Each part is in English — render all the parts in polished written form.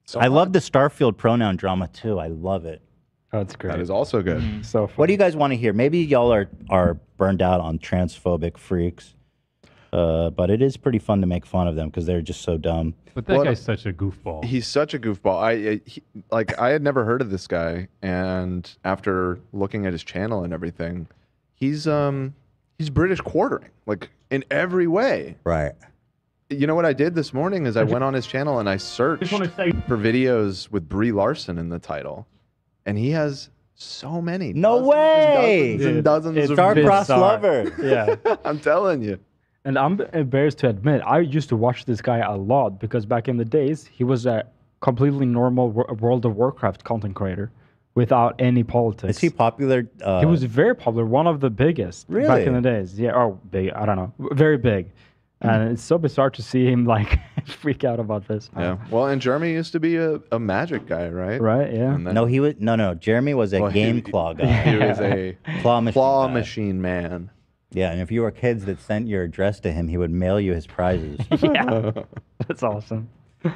I love the Starfield pronoun drama too. I love it. Oh, it's great. That is also good. So fun. What do you guys want to hear? Maybe y'all are burned out on transphobic freaks, but it is pretty fun to make fun of them because they're just so dumb. But that guy's such a goofball. He's such a goofball. I had never heard of this guy, and after looking at his channel and everything, he's British quartering, like in every way. Right. You know what I did this morning is I went on his channel and I searched for videos with Brie Larson in the title, and he has so many. No way! Dozens and dozens of Star-crossed lover. Yeah. I'm telling you. And I'm embarrassed to admit, I used to watch this guy a lot because back in the days, he was a completely normal World of Warcraft content creator without any politics. Is he popular? He was very popular, one of the biggest back Really? in the days. Yeah, or big, I don't know, very big. And it's so bizarre to see him like freak out about this. Yeah. Well, and Jeremy used to be a magic guy, right? Right. Yeah. And then- No, he was no. Jeremy was a Well, game claw guy. He was a claw machine. claw guy. machine man. Yeah, and if you were kids that sent your address to him, he would mail you his prizes. Yeah. That's awesome.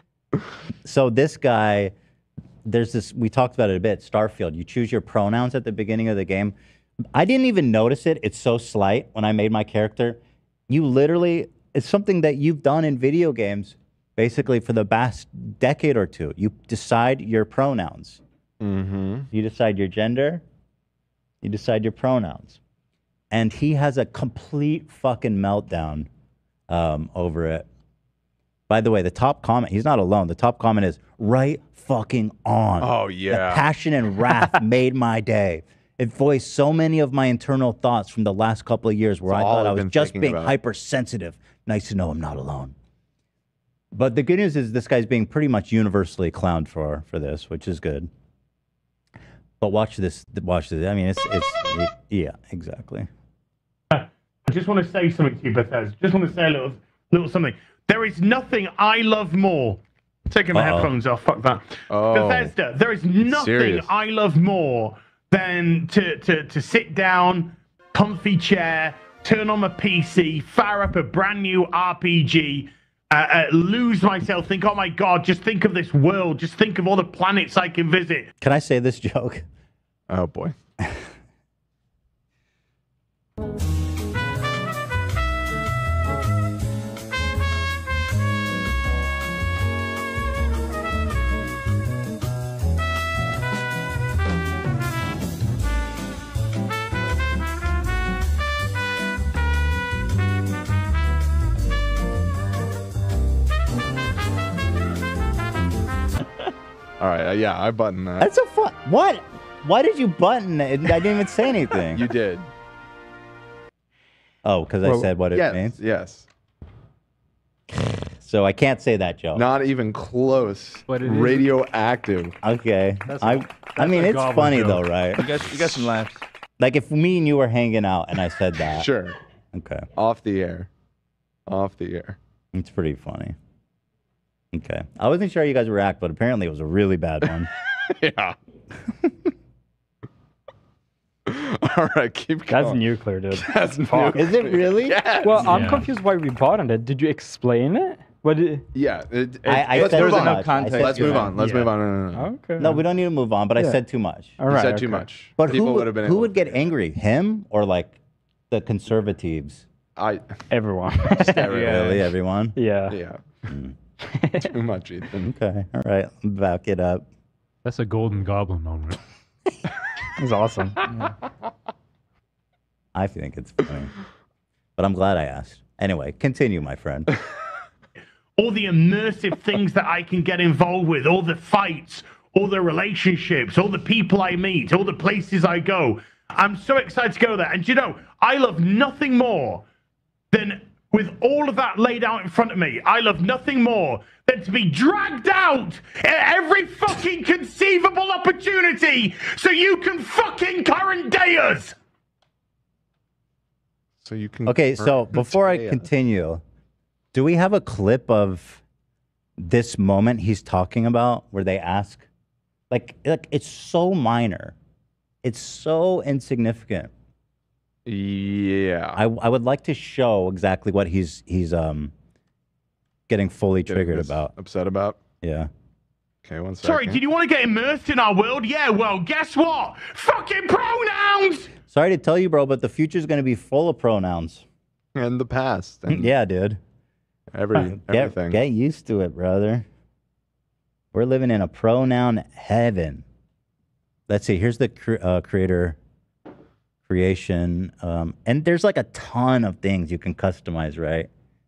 So this guy, there's this. We talked about it a bit. Starfield. You choose your pronouns at the beginning of the game. I didn't even notice it. It's so slight when I made my character. You literally. It's something that you've done in video games basically for the past decade or two. You decide your pronouns. Mm-hmm. You decide your gender. You decide your pronouns. And he has a complete fucking meltdown over it. By the way, the top comment, he's not alone. The top comment is, right fucking on. Oh, The yeah. passion and wrath made my day. It voiced so many of my internal thoughts from the last couple of years where It's I all thought I I've was been just thinking being about. hypersensitive. Nice to know I'm not alone. But the good news is this guy's being pretty much universally clowned for this, which is good. But watch this. Watch this. I mean, yeah, exactly. I just want to say something to you, Bethesda. Just want to say a little something. There is nothing I love more. Taking my headphones off. Fuck that. Oh, Bethesda. There is nothing serious. I love more than to sit down, comfy chair, turn on my PC, fire up a brand new RPG, lose myself, think, oh my God, just think of this world. Just think of all the planets I can visit. Can I say this joke? Oh, boy. All right. Yeah, I buttoned that. That's a fun. What? Why did you button it? I didn't even say anything. You did. Oh, because I said what it yes, means. yes. So I can't say that joke. Not even close. But it is- Radioactive. Okay. That's I mean, a it's goblin funny joke. though, right? You got some laughs. Like if me and you were hanging out and I said that. Sure. Okay. Off the air. Off the air. It's pretty funny. Okay. I wasn't sure how you guys react, but apparently it was a really bad one. Yeah. All right, keep going. That's nuclear, dude. That's Fuck. Is it really? Yes. Well, I'm Yeah. confused why we buttoned it. Did you explain it? What did... Yeah. I let's said move too on. much. I context. said Let's too move much. on. Let's Yeah. move on. No. Okay. No, we don't need to move on, but I Yeah. said too much. All You right. said too okay. much. But People who would have been who able would to- get angry? Him or like the conservatives? Everyone. Really, everyone? Yeah. Yeah. Too much, Ethan. Okay. All right. Back it up. That's a golden goblin moment. It's awesome. I think it's funny. But I'm glad I asked. Anyway, continue, my friend. All the immersive things that I can get involved with, all the fights, all the relationships, all the people I meet, all the places I go. I'm so excited to go there. And you know, I love nothing more than, with all of that laid out in front of me, I love nothing more than to be dragged out at every fucking conceivable opportunity so you can fucking current day us. So you can. Okay, so before I Yeah. continue, do we have a clip of this moment he's talking about where they ask? Like it's so minor. It's so insignificant. Yeah. I would like to show exactly what he's getting fully Getting triggered this about. Upset about. Yeah. Okay, one second. Sorry, did you want to get immersed in our world? Yeah, well, guess what? Fucking pronouns! Sorry to tell you, bro, but the future's going to be full of pronouns. And the past. And Yeah, dude. everything. Get used to it, brother. We're living in a pronoun heaven. Let's see. Here's the creator creation. And there's like a ton of things you can customize, right?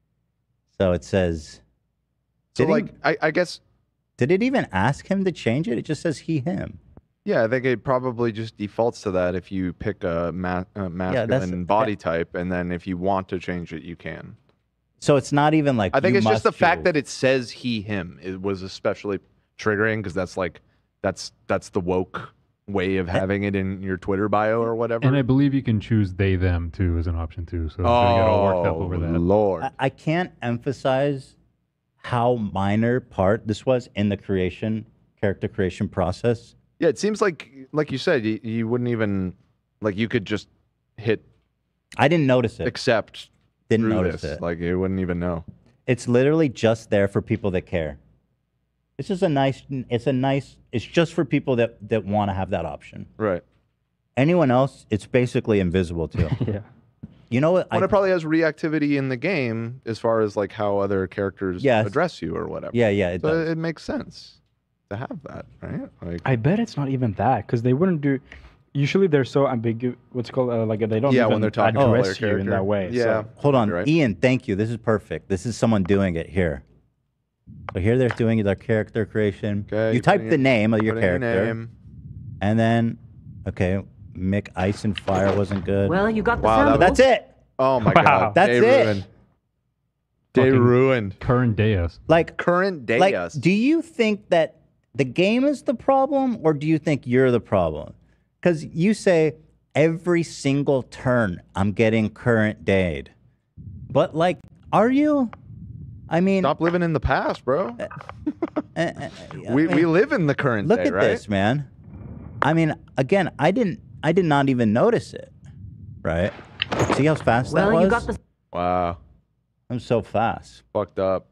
So it says... So, Did like, I guess... Did it even ask him to change it? It just says he, him. Yeah, I think it probably just defaults to that if you pick a masculine body type, and then if you want to change it, you can. So it's not even like I think you it's just the must fact choose. that it says he, him. It was especially triggering because that's like that's the woke way of having it in your Twitter bio or whatever. And I believe you can choose they, them too as an option too. So you get all worked up over that. Lord. I can't emphasize how minor part this was in the character creation process. Yeah, it seems like you said, you wouldn't even like you could just hit I didn't notice it. accept. Didn't through notice this. it. Like you wouldn't even know. It's literally just there for people that care. It's just it's just for people that want to have that option. Right. Anyone else, it's basically invisible too. Yeah. You know what? Well, it probably has reactivity in the game as far as like how other characters Yes. address you or whatever. Yeah, it So does. it makes sense to have that, right? Like, I bet it's not even that because they wouldn't do. Usually they're so ambiguous. What's it called like they don't Yeah, even when they're talking about address their you in character. that way. Yeah. So. Hold on, You're right. Ian. Thank you. This is perfect. This is someone doing it here. So here they're doing their character creation. Okay, You you're type putting the in- name of your put in character, name. and then Mick Ice and Fire wasn't good. Well, you got the Wow, sample. That's it. Oh my Wow. god. That's Day it. ruined. Day Fucking- ruined. Current Deus. Like, Current day like, us. do you think that the game is the problem, or do you think you're the problem? Because you say every single turn I'm getting current dayed, but like, are you? I mean, Stop living in the past, bro. I We mean, live in the current look day, at right? this, man. I mean, again, I did not even notice it. Right? See how fast that Well, was? you got the Wow. I'm so fast. Fucked up.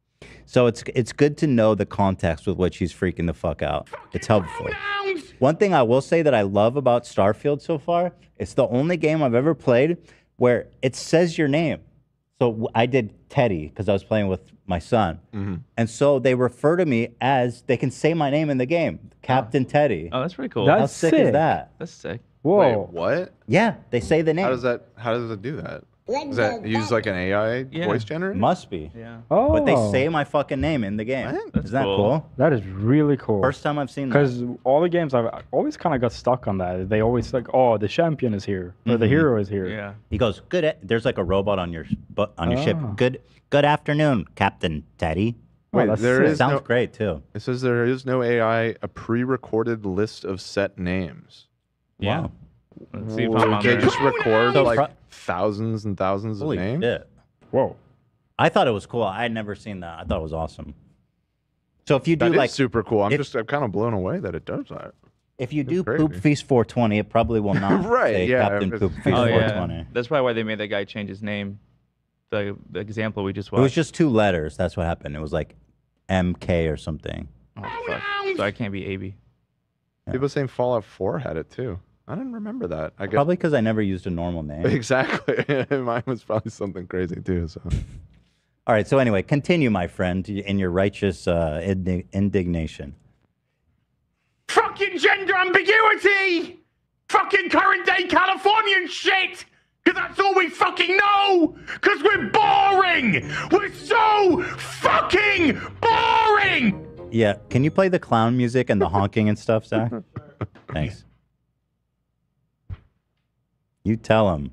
So it's good to know the context with which he's freaking the fuck out. It's helpful. Pronouns! One thing I will say that I love about Starfield so far, it's the only game I've ever played where it says your name. So I did Teddy because I was playing with my son. And so they refer to me as, they can say my name in the game, Captain Teddy. Oh, that's pretty cool. That's How sick is sick. that? That's sick. Whoa. Wait, what? Yeah, they say the name. How does it do that? Does that use like an AI Yeah. voice generator? Must be. Yeah. Oh. But they say my fucking name in the game. What? Isn't that cool. cool? That is really cool. First time I've seen that. Because all the games I've always kind of got stuck on that. They always like, oh, the champion is here or the hero is here. Yeah. He goes, there's like a robot on your ship. Ah. Good afternoon, Captain Teddy. Oh, Wait, that's there sick. is Sounds no. great too. It says there is no AI. A pre-recorded list of set names. Yeah. Wow. Let's see if I'm on They there. just record So like pro- thousands and thousands Holy of names. shit. Whoa. I thought it was cool. I had never seen that. I thought it was awesome. So if you do That is like super cool. I'm if- kind of blown away that it does that. if you do crazy. Poop Feast 420, it probably will not Right, say yeah, Captain it's- Poop Feast Oh, 420. yeah. That's probably why they made that guy change his name. The example we just It was watched. just 2 letters. That's what happened. It was like MK or something. Oh, fuck. So I can't be AB. People saying Fallout 4 had it too. I didn't remember that. I guess Probably because I never used a normal name. exactly. Mine was probably something crazy too. So All right. So anyway, continue, my friend, in your righteous indignation. Fucking gender ambiguity! Fucking current day Californian shit! Because that's all we fucking know! Because we're boring! We're so fucking boring! Yeah. Can you play the clown music and the honking and stuff, Zach? Thanks. You tell him.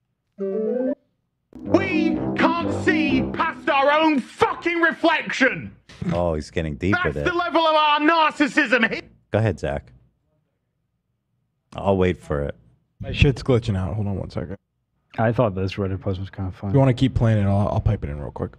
We can't see past our own fucking reflection! Oh, he's getting deep That's with it. the level of our narcissism! Go ahead, Zach. I'll wait for it. My shit's glitching out. Hold on one second. I thought this Reddit post was kind of If fun. you want to keep playing it, I'll pipe it in real quick.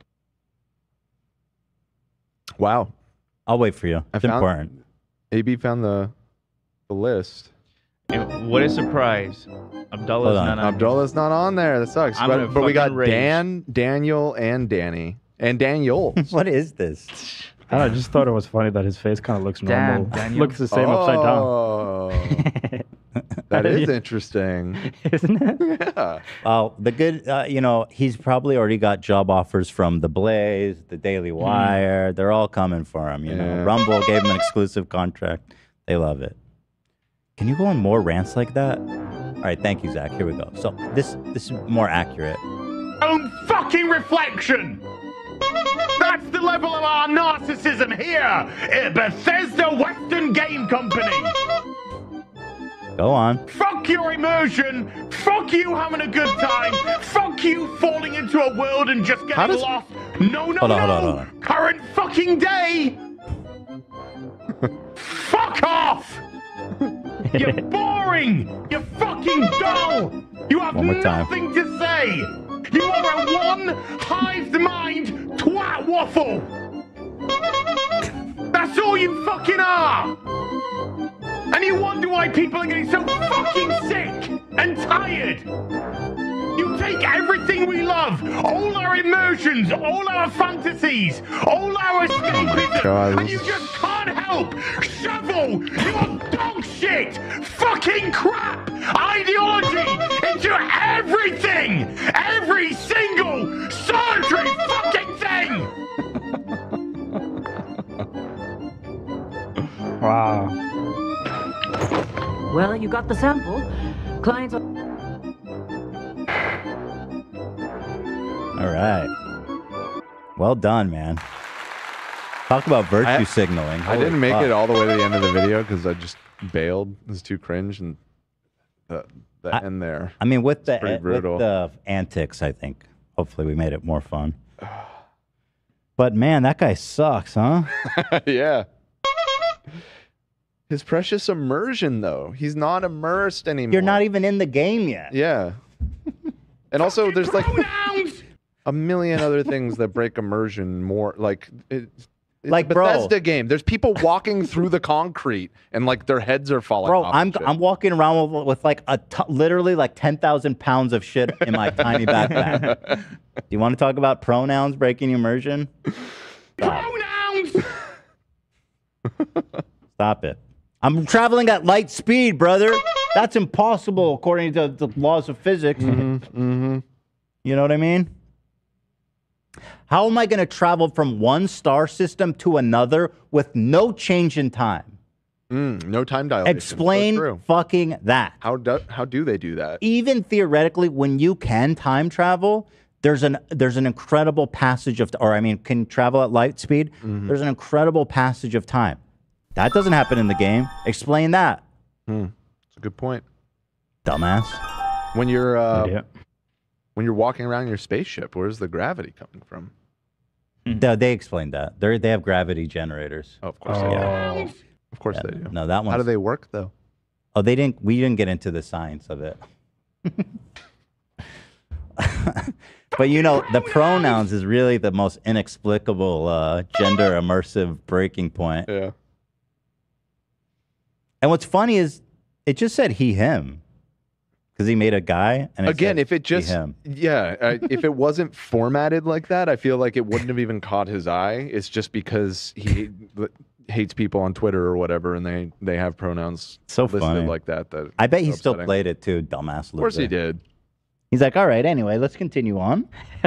wow, I'll wait for you. I It's found- important. AB found the list. And what a surprise. Abdullah's Hold on. not on. Abdullah's not on there. That sucks. I'm But we got fucking rage. Dan, Daniel, and Danny, and Daniel. What is this? I just thought it was funny that his face kind of looks Damn, normal. Daniel. Looks the same upside down. Oh, that is interesting. Isn't it? Yeah. Well, the good, he's probably already got job offers from The Blaze, The Daily Wire. They're all coming for him. You know, Yeah. Rumble gave him an exclusive contract. They love it. Can you go on more rants like that? All right, thank you, Zach. Here we go. So this is more accurate. Own fucking reflection. That's the level of our narcissism here at Bethesda Western Game Company. Go on. Fuck your immersion. Fuck you having a good time. Fuck you falling into a world and just How getting does- lost. No, no, Hold on, no. hold on. Current fucking day. Fuck off. You're boring. You're fucking dull. You have One more time. nothing to say. You are a one hived mind twat waffle. That's all you fucking are. And you wonder why people are getting so fucking sick and tired. You take everything we love, all our immersions, all our fantasies, all our escapism, God. and you just can't help shovel your dog shit, fucking crap ideology into everything, every single solitary fucking thing. Wow. Well, you got the sample. Clients are... All right. Well done, man. Talk about virtue signaling. I didn't Holy make fuck. it all the way to the end of the video because I just bailed. It was too cringe, and the end there. I mean, with pretty brutal. the antics, I think hopefully we made it more fun. But man, that guy sucks, huh? Yeah. His precious immersion, though. He's not immersed anymore. You're not even in the game yet. Yeah. And also, there's like Pronouns! a million other things that break immersion more. Like, it's Like, a bro. Bethesda game. There's people walking through the concrete and like their heads are falling Bro, off. I'm and shit. I'm walking around with like literally like 10,000 pounds of shit in my tiny backpack. Do you want to talk about pronouns breaking immersion? Pronouns! Stop it. I'm traveling at light speed, brother. That's impossible according to the laws of physics. Mm-hmm. You know what I mean? How am I going to travel from one star system to another with no change in time? No time dilation. Explain So true. fucking that. How do they do that? Even theoretically, when you can time travel, there's an incredible passage of, can travel at light speed. Mm-hmm. There's an incredible passage of time. That doesn't happen in the game. Explain that, It's a good point. dumbass. When you're Yeah. when you're walking around in your spaceship, where's the gravity coming from? They explained that. They have gravity generators. Oh, of course they do. Oh. Of course Yeah, they do. no, that How do one's- they work though? Oh, we didn't get into the science of it. But the pronouns is really the most inexplicable gender immersive breaking point. Yeah. And what's funny is it just said he, him. Because he made a guy. And Again, said if it he, just him. if it wasn't formatted like that, I feel like it wouldn't have even caught his eye. It's just because he hates people on Twitter or whatever, and they have pronouns So listed funny. like that. That I bet he it's still upsetting. played it too, dumbass loser. Of course he did. He's like, all right, anyway, let's continue on.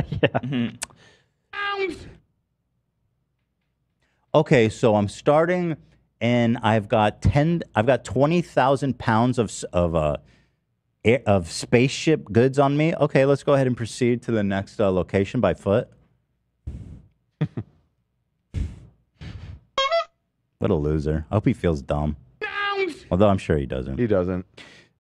Okay, so I'm starting, and I've got 20,000 pounds of spaceship goods on me. Okay, let's go ahead and proceed to the next location by foot. What a loser. I hope he feels dumb. Although I'm sure he doesn't. He doesn't.